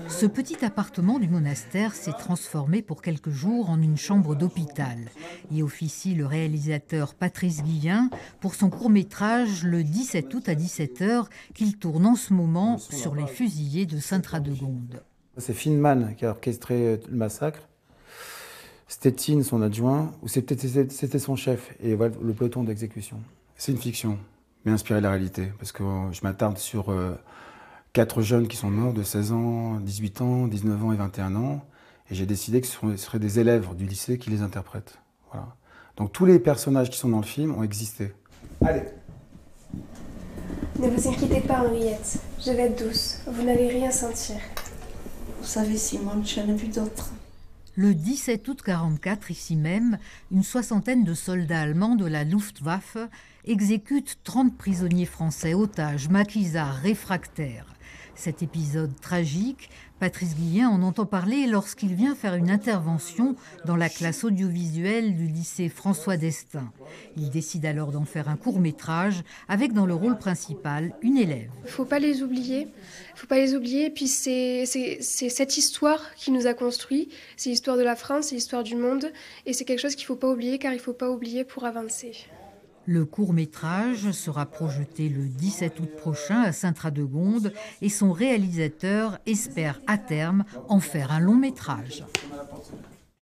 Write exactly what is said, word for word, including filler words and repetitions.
Ce petit appartement du monastère s'est transformé pour quelques jours en une chambre d'hôpital. Y officie le réalisateur Patrice Guillen pour son court-métrage le dix-sept août à dix-sept heures qu'il tourne en ce moment sur les fusillés de Sainte-Radegonde. C'est Feynman qui a orchestré le massacre. Stettin, son adjoint, ou c'était son chef, et voilà le peloton d'exécution. C'est une fiction, mais inspirée de la réalité, parce que je m'attarde sur euh, quatre jeunes qui sont morts de seize ans, dix-huit ans, dix-neuf ans et vingt et un ans, et j'ai décidé que ce seraient des élèves du lycée qui les interprètent. Voilà. Donc tous les personnages qui sont dans le film ont existé. Allez. Ne vous inquiétez pas, Henriette, je vais être douce, vous n'allez rien sentir. Vous savez, Simone, j'en ai vu d'autres. Le dix-sept août quarante-quatre, ici même, une soixantaine de soldats allemands de la Luftwaffe exécutent trente prisonniers français otages, maquisards, réfractaires. Cet épisode tragique, Patrice Guillen en entend parler lorsqu'il vient faire une intervention dans la classe audiovisuelle du lycée François d'Estaing. Il décide alors d'en faire un court-métrage avec dans le rôle principal une élève. Il ne faut pas les oublier, il faut pas les oublier. Puis c'est cette histoire qui nous a construits, c'est l'histoire de la France, c'est l'histoire du monde, et c'est quelque chose qu'il ne faut pas oublier, car il ne faut pas oublier pour avancer. Le court-métrage sera projeté le dix-sept août prochain à Sainte-Radegonde et son réalisateur espère à terme en faire un long-métrage.